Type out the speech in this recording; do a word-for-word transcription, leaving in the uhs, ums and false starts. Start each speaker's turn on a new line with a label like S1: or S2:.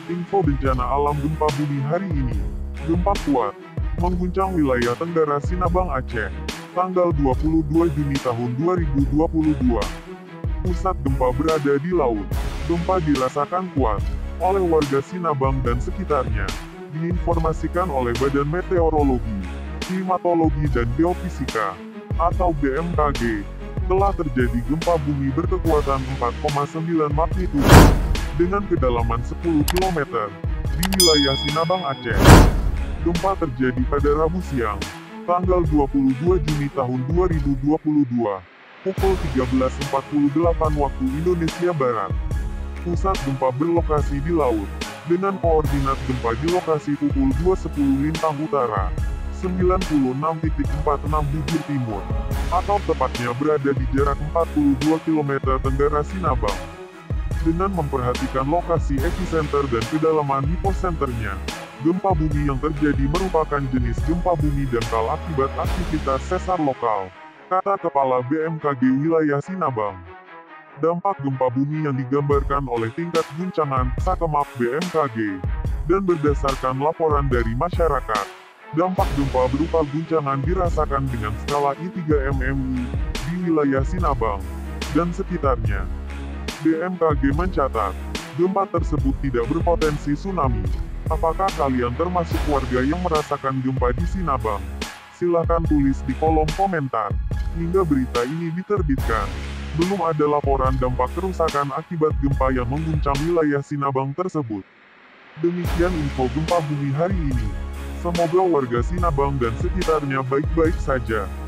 S1: Info bencana alam gempa bumi hari ini. Gempa kuat mengguncang wilayah Tenggara Sinabang Aceh, tanggal dua puluh dua Juni tahun dua ribu dua puluh dua. Pusat gempa berada di laut. Gempa dirasakan kuat oleh warga Sinabang dan sekitarnya. Diinformasikan oleh Badan Meteorologi, Klimatologi dan Geofisika, atau B M K G, telah terjadi gempa bumi berkekuatan empat koma sembilan magnitudo dengan kedalaman sepuluh kilometer di wilayah Sinabang Aceh. Gempa terjadi pada Rabu siang, tanggal dua puluh dua Juni tahun dua ribu dua puluh dua, pukul tiga belas empat puluh delapan waktu Indonesia Barat. Pusat gempa berlokasi di laut, dengan koordinat gempa di lokasi pukul dua sepuluh lintang utara, sembilan puluh enam titik empat enam bujur timur, atau tepatnya berada di jarak empat puluh dua kilometer tenggara Sinabang. Dengan memperhatikan lokasi epicenter dan kedalaman hiposenternya, gempa bumi yang terjadi merupakan jenis gempa bumi dangkal akibat aktivitas sesar lokal, kata Kepala B M K G wilayah Sinabang. Dampak gempa bumi yang digambarkan oleh tingkat guncangan Sakemap B M K G, dan berdasarkan laporan dari masyarakat, dampak gempa berupa guncangan dirasakan dengan skala I tiga M M I di wilayah Sinabang dan sekitarnya. B M K G mencatat, gempa tersebut tidak berpotensi tsunami. Apakah kalian termasuk warga yang merasakan gempa di Sinabang? Silakan tulis di kolom komentar. Hingga berita ini diterbitkan, belum ada laporan dampak kerusakan akibat gempa yang mengguncang wilayah Sinabang tersebut. Demikian info gempa bumi hari ini. Semoga warga Sinabang dan sekitarnya baik-baik saja.